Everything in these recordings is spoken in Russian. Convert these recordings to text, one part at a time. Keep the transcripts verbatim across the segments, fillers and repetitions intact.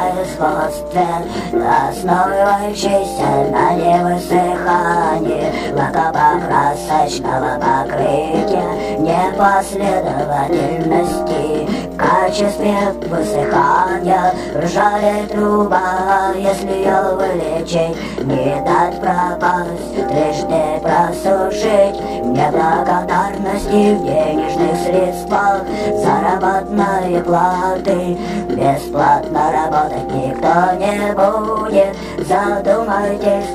производстве, основывающейся на невысыхании лакокрасочного покрытия, непоследовательности в качестве высыхания ржавеет труба, если ее вылечить, не дать пропасть, трижды просушить. Неблагодарности в денежных средствах, заработной платы, бесплатно работать никто не будет, задумайтесь.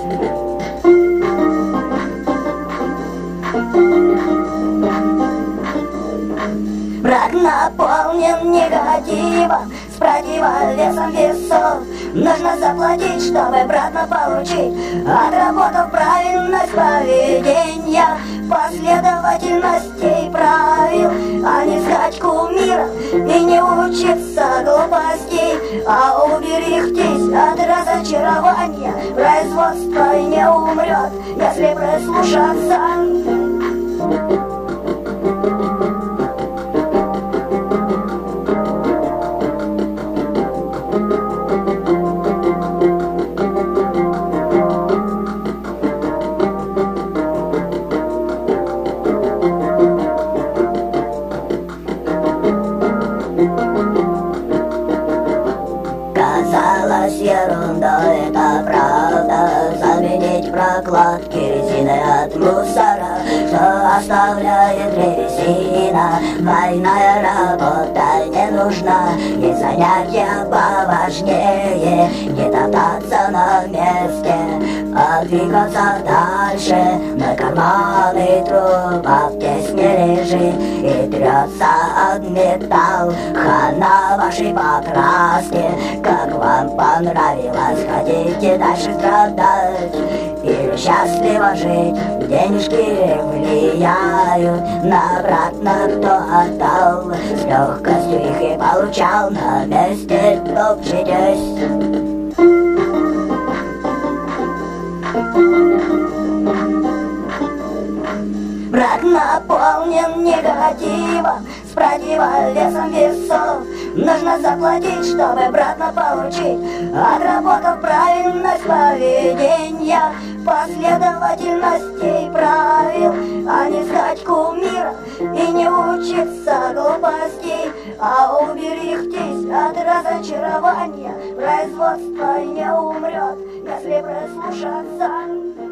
Брак наполнен негативом с противовесом весов. Нужно заплатить, чтобы обратно получить, отработав правильность поведения, последовательностей правил, а не искать кумира и не учиться глупостей, а уберегтись от разочарования. Производство не умрет, если прислушаться. Казалось ерундой, это правда, заменить прокладки резиной от мусора, что оставляет древесина. Двойная работа не нужна, есть занятия поважнее, не топтаться на месте, а двигаться дальше. На карманы труба в тесне лежит и трется от металл. Хана вашей покраске, как вам понравилось, хотите дальше страдать или счастливо жить? Денежки влияют на обратно, кто отдал, с легкостью их и получал, на месте топчетесь. Брак наполнен негативом с противовесом весов. Нужно заплатить, чтобы обратно получить, отработав правильность поведения, последовательностей правил, а не искать кумира и не учиться глупостей, а уберегтись от разочарования. Производство не умрет, если прислушаться.